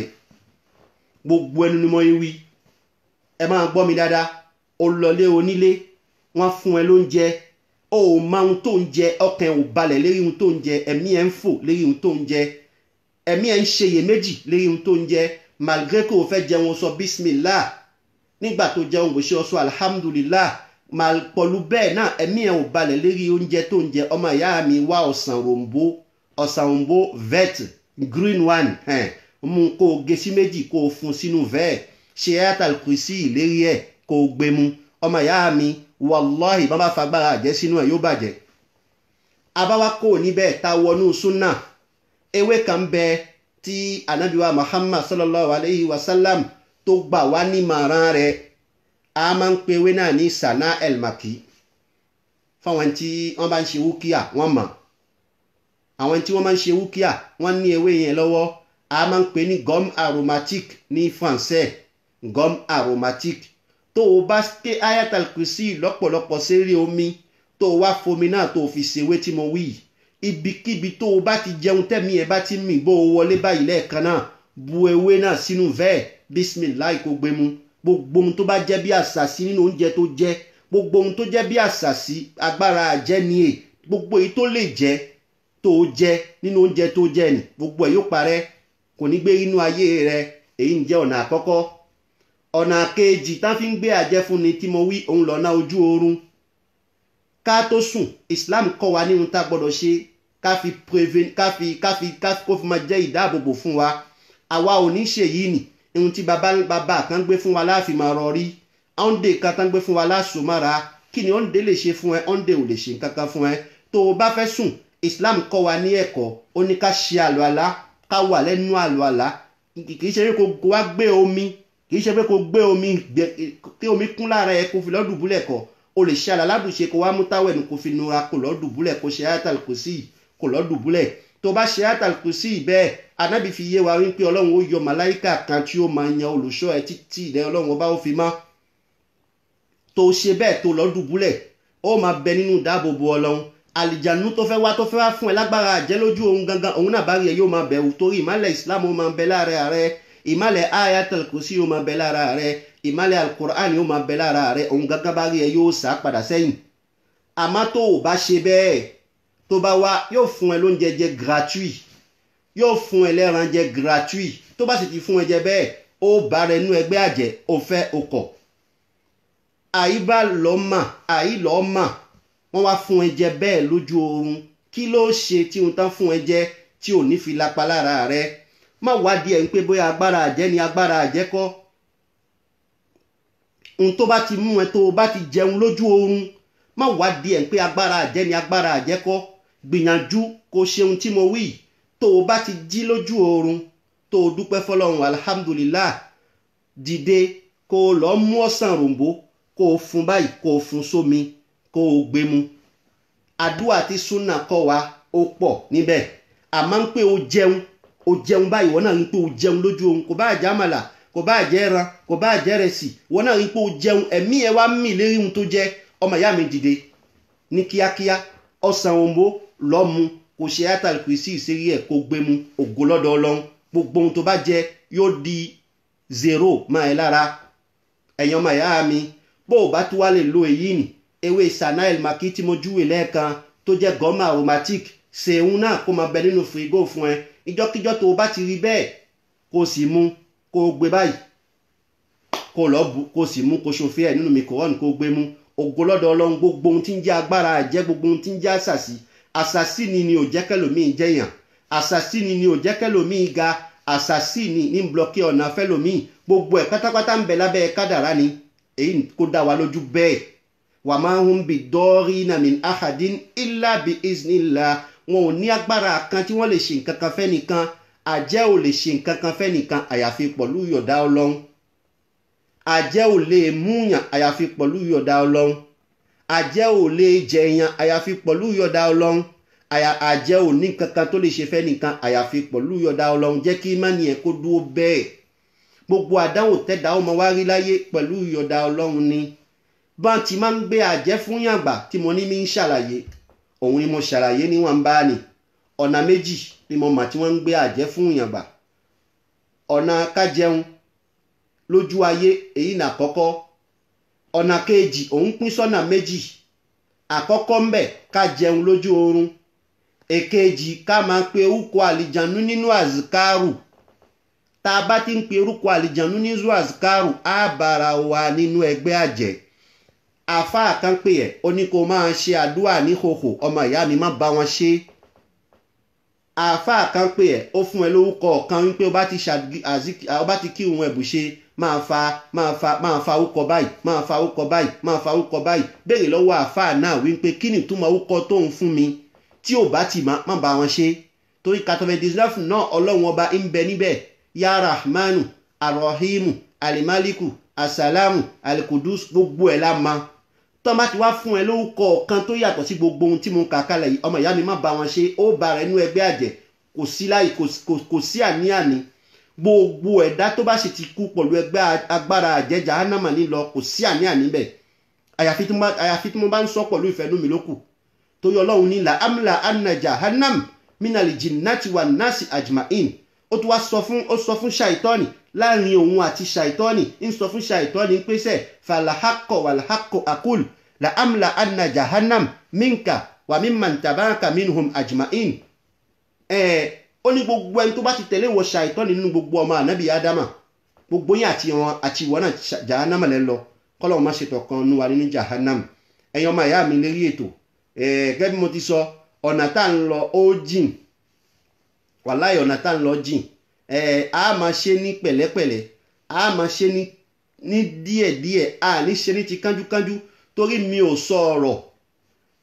Speaker 1: gbogbo ẹnu ni mo ń wí ẹ máa gbọ́ mi dáadáa ó lọlé onílé wọ́n fún ẹ lóúnjẹ ó máa ohun tó ń jẹ ọkàn ò balẹ̀ lérí ohun tó ń jẹ ẹ̀mí ẹ̀ ń fò lérí ohun tó ń jẹ ẹ̀mí ẹ̀ ń ṣeyèméjì lérí ohun tó ń jẹ malgré kó o fẹ́ jẹun sọ bísímìlá nígbà tó jẹun bó ṣe ọ sọ alhamdulillah màá pọ̀lú bẹ́ẹ̀ náà ẹ̀mí ẹ̀ ò balẹ̀ lérí oúnjẹ tó ń jẹ ọmọ ìyá mi wá ọ̀sán ròǹbó ọ̀sán ròǹbó vet green one mú kó o gé sí méjì kó o fún sínú vet ṣe ayatal kursi lérí ẹ̀ kó o gbé mu ọmọ ìyá mi wàláhì bá bá fagbára àjẹ́ sínú ẹ̀ yóò bàjẹ́ abáwá kò níbẹ̀ ta wọnú súnà ewé kan bẹ tí anabiwa Muhammad sallallahu alayhi wa sallam tó gbà wá ní màrán rẹ̀ a máa ń pe ewé náà ní sana elmaki fáwọn tí wọ́n bá ń ṣe wúkíà wọ́n mọ̀ àwọn tí wọ́n máa ń ṣe wúkíà wọ́n ní ewé yẹn lọ́wọ́ a máa ń pe ní gomme aromatique ní français gomme aromatique tó o bá ké ayatal kursi lọ́pọ̀lọpọ̀ sérí omi tó o wá fomi náà tó o fi ṣèwé tí mo wí ibikíbi tó o bá ti jẹun tẹ̀mí ẹ bá ti mì bó o wọlé báyìí lẹ́ẹ̀kan náà bu ewé náà sínú vẹ́ẹ̀ bisimilayi kó gbé mu gbogbo ohun tó bá jẹ́ bí àṣàsí nínú oúnjẹ tó jẹ́ gbogbo ohun tó jẹ́ bí àṣàsí agbára àjẹ́ ni è gbogbo èyí tó lè jẹ́ tó jẹ́ nínú oúnjẹ tó jẹ́ ni gbogbo ẹ̀ yóò parẹ́ kò ní gbé inú ayé rẹ èyí ń jẹ́ ọ̀nà àkọ́kọ́ ọ̀nà kejì tá fi ń gbé àjẹ́ fún ni tí mo wí òun lọ́nà ojú oorun ká tó sùn Islam kọ́ wa ní ohun tá gbọ́dọ̀ ṣe ká fi preven ká fi ká fi ká kó fi máa jẹ́ ìdáàbòbò fún wa àwa ò ní ṣe yìí nì ohun tí baba baba kan gbé fún wa láàfin máa rọrí ọ̀ǹdè kan tán gbé fún wa láṣọ mára kí ni ọ̀ǹdè lè ṣe fún ẹ ọ̀ǹdè ò lè ṣe nǹkan kan fún ẹ tó o bá fẹ́ sùn Islam kọ́ wa ní ẹ̀kọ́ ó ní ká ṣe àlùwàlá ká wà lẹ́nu àlùwàlá kì í ṣe pé kó wá gbé omi kì í ṣe pé kó gbé omi kí omi kún lára ẹ kó fi lọ́ọ́ dùbúlẹ̀ kọ́ o lè ṣe àlàládùúṣe kó wá mú táwẹ̀nù kó fi nura kó lọ́ọ́ dùbúlẹ̀ kó ṣe ayatal kursi kó lọ́ọ́ dùbúlẹ̀ tó bá ṣe ayatal kursi bẹ́ẹ̀ anábì fi yé wa wípé ọlọ́run ó yọ màláìkà kan tí ó máa yan olùṣọ́ ẹ títí ìdẹ́ ọlọ́run ọba ó fi mọ́ tó ṣe bẹ́ẹ̀ tó lọ́ọ́ dùbúlẹ̀ ó máa bẹ nínú ìdáàbòbò ọlọ́run àlìjànú tó fẹ́ wá tó fẹ́ wá fún ẹ lágbára àjẹ́ lójú òun gangan òun náà bá rí ẹ yóò máa bẹ̀rù torí ìmálẹ̀ Islam ó máa bẹ lára rẹ ìmálẹ̀ ayatal kursi ó máa bẹ lára rẹ ìmálẹ̀ alukur'an ó máa bẹ lára rẹ òun gangan bá rí ẹ yóò sá padà sẹ́yìn àmọ́ tó o bá ṣe bẹ́ẹ̀ tó bá wá yóò fún ẹ lóúnjẹ jẹ gratuit yóò fún ẹ lẹ́ran jẹ gratuit tó bá sì ti fún ẹ jẹ bẹ́ẹ̀ ó bá rẹ nú ẹgbẹ́ àjẹ́ ó fẹ́ ó kọ̀ àyíbá lọ́mà àyí lọ́mà wọ́n wá fún ẹ jẹ bẹ́ẹ̀ lójú oorun kí ló ṣe tí wọ́n tán fún ẹ jẹ tí ò ní fi lápá lára rẹ má wádìí ẹ̀ ń pé bóyá agbára àjẹ́ ni agbára àjẹ́ kọ́ ohun tó bá ti mú ẹ tó o bá ti jẹun lójú oorun má wádìí ẹ̀ ń pé agbára àjẹ́ ni agbára àjẹ́ kọ́ gbìyànjú kó ṣe ohun tí mo wí tó o bá ti jí lójú oorun tó o dúpẹ́ fọlọ́run alhamdulillah dìde kó o lọ mú ọ̀sán ròǹbó kó o fún báyìí kó o fún sómi kó o gbé mu àdúrà tí súnà kọ́ wa ó pọ̀ níbẹ̀ àmọ́ ń pé o jẹun o jẹun báyìí wọ́n náà ń pé o jẹun lójú oorun kò bá jẹ́ àmàlà kò bá jẹ́ ẹran kò bá jẹ́ rẹsì wọ́n náà ń pé o jẹun ẹ̀mí ẹ wá mì lérí ohun tó jẹ́ ọmọ ìyá mi dìde ní kíákíá ọ̀sán òǹbó lọ́ mu kò ṣe ayatal kursi ìṣeré ẹ̀ kó gbé mu ògo lọ́dọ̀ ọlọ́run gbogbo ohun tó bá jẹ yóò di zero máa ẹ lára ẹ̀yin ọmọ ìyá mi bó o bá tún wá lè lo èyí nì ewé sanael maki tí mo júwe lẹ́ẹ̀kan tó jẹ́ gọ́mà aromatic ṣèun náà kó máa bẹ nínú firigo fún ẹ ìjọkíjọ tó o bá ti rí bẹ́ẹ̀ kó o sì mú kó o gbé báyìí kó o lọ bu kó o sì mú kó o ṣòfin ẹ̀ nínú micron kó o gbé mú ògo lọ́dọ̀ ọlọ́run gbogbo ohun tí ń jẹ́ agbára àjẹ́ gbogbo ohun tí ń jẹ́ àṣàsí àṣàsí ni ni ò jẹ́ kẹlòmíì jẹ́yàn àṣàsí ni ni ò jẹ́ kẹlòmíì ga àṣàsí ni ní blọkì ọ̀nà fẹlòmíì gbogbo ẹ̀ pátápátá ń bẹ lábẹ́ kádàrá ni èyí kó dá wa lójú bẹ́ẹ̀ wà máa ń bi dọ́rí na min ahadin illa bi iznillah wọn ò ní agbára kan tí wọ́n lè ṣe nǹkan kan fẹ́ nìkan àjẹ́ ò lè ṣe nǹkan kan fẹ́ nìkan àyàfi pẹ̀lú ìyọ̀dá ọlọ́run àjẹ́ ò lè múyàn àyàfi pẹ̀lú ìyọ̀dá ọlọ́run àjẹ́ ò lè jẹyàn àyàfi pẹ̀lú ìyọ̀dá ọlọ́run àjẹ́ ò ní nǹkan kan tó lè ṣe fẹ́ nìkan àyàfi pẹ̀lú ìyọ̀dá ọlọ́run jẹ́ kí má nìyẹn kó dúró bẹ́ẹ̀ gbogbo àdánwò tẹ́dá ọmọ wa rí láyé pẹ̀lú ìyọ̀dá ọlọ́run ni bá ti máa ń gbé àjẹ́ fún yàgbà tí mo ní mi ń ṣàlàyé òun ni mo ṣàlàyé níwọ̀n bá ní ọ̀nà méjì ni mo mà tí wọ́n ń gbé àjẹ́ fún yàgbà ọ̀nà kájẹun lójú ayé èyí nà àkọ́kọ́ ọ̀nà kejì òun pín sọ́nà méjì àkọ́kọ́ ńbẹ̀ kájẹun lójú oorun èkejì ká máa pe orúkọ àlìjànú nínú àzìkárù tá a bá ti ń pe orúkọ àlìjànú nínú àzìkárù á bára wa nínú ẹgbẹ́ àjẹ́ àfáà kan pè ẹ́ ó ní kó máa ṣe àdúrà ní hòhò ọmọ ìyá mi má bá wọn ṣe àfáà kan pè ẹ́ ó fún ẹ lórúkọ kan wípé ó bá ti ṣàzíkì ó bá ti kí òun ẹ̀bù ṣe máa fa máa fa máa fa orúkọ báyìí máa fa orúkọ báyìí máa fa orúkọ báyìí béèrè lọ́wọ́ àfáà náà wípé kí ni ìtumọ̀ orúkọ tó ń fún mi tí ò bá ti má bá wọn ṣe torí katọ́fẹ́dìsíláfù náà ọlọ́run ọba ń bẹ níbẹ̀ ya rahmanu arrahimu alimaliku asalamu alikudus gbogbo ẹ̀ la ma tọ́ má ti wá fún ẹ lórúkọ kan tó yàtọ̀ sí gbogbo ohun tí mo ń kà kalẹ̀ yìí ọmọ ìyá mi má bá wọn ṣe ó bá rẹ nú ẹgbẹ́ àjẹ́ kò sí láì kò sí àní-àní gbogbo ẹ̀dá tó bá sì ti kú pẹ̀lú ẹgbẹ́ agbára àjẹ́ jahannama nílọ kò sí àní-àní bẹ̀ àyàfi tí mo bá ń sọ pẹ̀lú ìfẹ́ nú mi lókù torí ọlọ́run ní la amla anna jahannam minal jinnati wan nasi ajma'in ó tún wá sọ fún ó sọ fún ṣàìtọ́nì láàrin òun àti ṣàìtọ́nì ń sọ fún ṣàìtọ́nì ń pèsè falahakọ walahakọ akul la amla anna jahannam minka wa mimman tabaka minhum ajma'in ẹ ó ní gbogbo ẹni tó bá ti tẹ̀lé wọ ṣàìtọ́nì nínú gbogbo ọmọ ànábì ádámà gbogbo yín àti wọn àti ìwọ náà jahannam lẹ́ lọ kọ́lọ́ má ṣètò kan nu wa nínú jahannam ẹ̀yin ọmọ ìyá mi lérí ètò gẹ́gẹ́ bí mo ti sọ ọ̀nà tá à ń lọ ó jìn wàláì ọ̀nà tá à ń lọ jìn ẹ̀ á máa ṣe ní pẹ̀lẹ́pẹ̀lẹ́ á máa ṣe ní ní díẹ̀díẹ̀ á ní ṣe ní ti kánjúkánjú torí mi ò sọ ọ̀rọ̀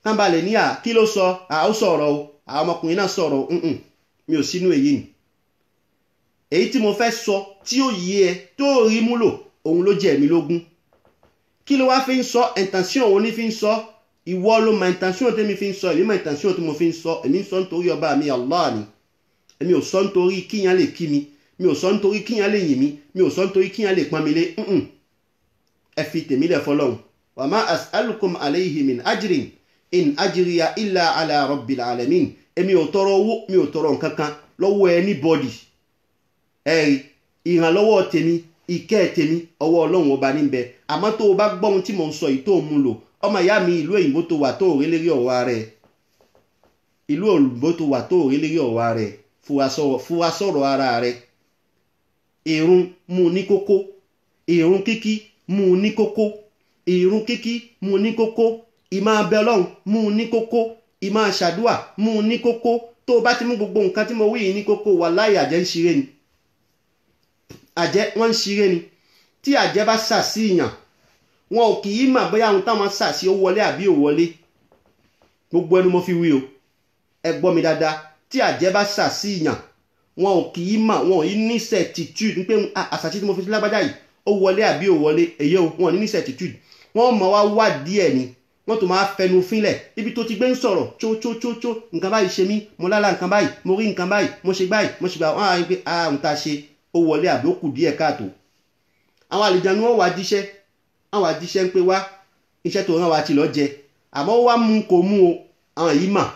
Speaker 1: kán balẹ̀ ní à kí ló sọ à ó sọ̀rọ̀ o àwọn ọmọkùnrin náà sọ̀rọ̀ nǹkan mi ò sínú èyí ni èyí tí mo fẹ́ sọ tí ó yé ẹ tó rí múlò òun ló jẹ́ mi lógún kí ló wá fi ń sọ intention òun ní fi ń sọ ìwọ ló mọ intention tèmi fi ń sọ èmi mọ intention tí mo fi ń sọ èmi ń sọ nítorí ọba mi Allah ni èmi ò sọ nítorí kíyàn lè kí mi mi ò sọ nítorí kíyàn lè yìn mí mi ò sọ nítorí kíyàn lè pọ́n mi lé ẹ fi tèmi lẹ̀ fọlọ́hun wa ma as'alukum alayhi min ajrin in ajriya illa ala rabbil alamin èmi ò tọrọ owó mi ò tọrọ nǹkan kan lọ́wọ́ anybody ẹ̀rí ìrànlọ́wọ́ tèmi ìkẹ́ tèmi ọwọ́ ọlọ́run ọba níbẹ̀ àmọ́ tó o bá gbọ́ ohun tí mò ń sọ yìí tó o mú lò ọmọ ìyá mi ìlú òyìnbó tó wà tó òré lérí ọ̀wá rẹ̀ ìlú òyìnbó tó wà tó òré lérí ọ̀wá rẹ̀ fúwa sọ̀rọ̀ ara rẹ̀ ìrun mú ní kókó ìrun kíkí mú ní kókó ìrun kíkí mú ní kókó ìmá abẹ́ ọlọ́run mú ní kókó ìmá ṣàdúà mú ní kókó tó o bá ti mú gbogbo nǹkan tí mo wí yìí ní kókó wàláhì àjẹ́ ń ṣeré ni àjẹ́ wọ́n ń ṣeré ni tí àjẹ́ bá ṣàṣìyàn wọn ò kì í mà bóyá àwọn táwọn ṣàṣì ó wọlé àbí ò wọlé gbogbo ẹnu mo fi wí o ẹ gbọ́ mi dáadáa tí àjẹ́ bá ṣàṣìyàn wọn ò kì í mà wọn ò ní certitude pé àṣàṣì tí mo fi sí lágbájá yìí ó wọlé àbí ò wọlé èyí o wọn ò ní certitude wọn mọ̀ wá wá díẹ̀ ni wọ́n tó máa fẹnu fínlẹ̀ ibi tó ti gbé ń sọ̀rọ̀ tsótsótsó nǹkan báyìí ṣe mí mo lálàá nǹkan báyìí mo rí nǹkan báyìí mo ṣe báyìí mo ṣe báyìí wọ́n á rí pé ah ń ta ṣe ó wọlé àbí ó kù díẹ̀ káàtó àwọn àlejànú wọn wá jíṣẹ́ àwọn àjíṣẹ́ ń pé wá iṣẹ́ tó rán wa ti lọ jẹ àmọ́ wá mú kò mú o àwọn yìí mà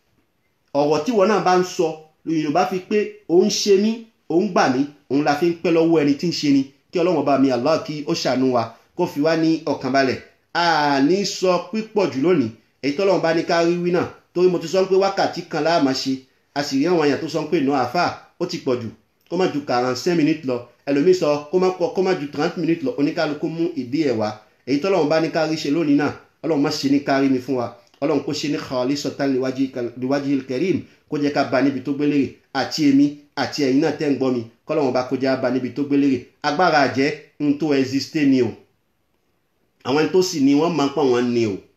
Speaker 1: ọ̀rọ̀ tí wọn náà bá ń sọ lóyún bá fi pé òun ṣe mí òun gbà mí òun la fi ń pẹ́ lọ́wọ́ ẹni tí ń ṣe ni kí ọlọ́run ọba mi Allah kí ó ṣàánú wa kó fi wá ní ọkàn balẹ̀ àní sọ pípọ̀ jù lónìí èyí tọ́lọ́run bá ní ká rí wí náà torí mo ti sọ pé wákàtí kan láà máa ṣe a sì rí àwọn èèyàn tó sọ pé ìná àáfàá ó ti pọ̀ jù kó má ju quarante-cinq minutes lọ ẹlòmíì sọ kó má ju trente minutes lọ oníkálukú mú ìdí ẹ̀ wá èyí tọ́lọ́run bá ní ká rí ṣe lónìí náà ọlọ́run má ṣe ní ká rí mi fún wa ọlọ́run kó ṣe ní khalisatan liwajhil karim kó jẹ́ ká ba níbi tó gbélére àti èmi àti ẹ̀yin náà tẹ́ ń gbọ́ mi kọ́lọ́run bá kó jẹ́ ba níbi tó gbélére agbára àjẹ́ ń tó existe ni o àwọn ẹni tó sì ní wọ́n máa ń pọ̀ wọ́n ní o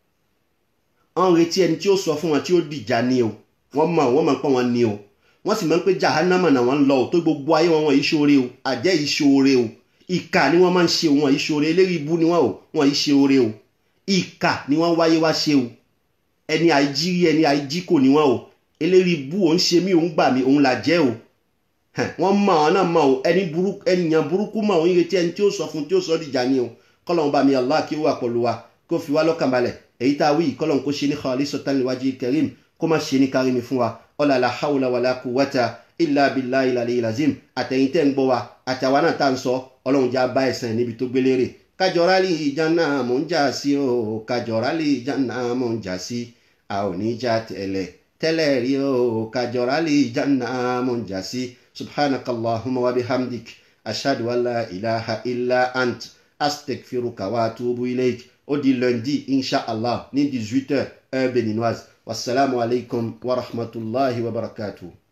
Speaker 1: wọ́n retí ẹni tí ó sọ fún wọn tí ó dìjà ní o wọ́n mọ̀ wọ́n máa ń pọ̀ wọ́n ní o wọ́n sì máa ń pé jahannama náà wọ́n ń lọ o tó gbogbo ayé wọn wọn yìí ṣoore o àjẹ́ yìí ṣoore o ìkà ni wọ́n máa ń ṣe wọn yìí ṣoore eléri ibú ni wọ́n o wọn yìí ṣe oore o ìkà ni wọ́n wáyé wá ṣe o ẹni àìjírí ẹni àìjíkò ni wọ́n o eléri ibú òun ṣe mí òun gbà mí òun là jẹ́ o wọ́n mọ̀ àwọn náà mọ̀ o ẹni burúkú ẹnìyàn burúkú mọ̀ òun retí ẹni tí ó sọ fún tí ó sọ dìjà ni o kọ́lọ́run bá mi Allah kí ó wà pẹ̀lú wa kó fi wá lọ́kàn balẹ̀ èyí tá a wí kọ́lọ́run kó ṣe ní khalisatan liwajhil karim kó má ṣe ní kárí mi fún wa ọ̀là la hawla wala quwwata illa billahi al-aliyyil azim àtẹ̀yìn tẹ́ ń gbọ́ wa àtàwa náà tá à ń sọ ọlọ́run já bá ẹ̀sẹ̀ níbi tó gbélére kájọra lè janna mò ń jà sí o kájọra lè janna mò ń jà sí a ò ní já tẹ́lẹ̀ tẹ́lẹ̀ rí o kájọra lè janna mò ń jà sí subhanakallahumma wa bihamdik ashhadu an la ilaha illa ant astaghfiruka wa atubu ilayk ó di lundi inshallah ní dix-huit heures heure béninoise wassalamu alaikum wa rahmatullahi wa barakatuh.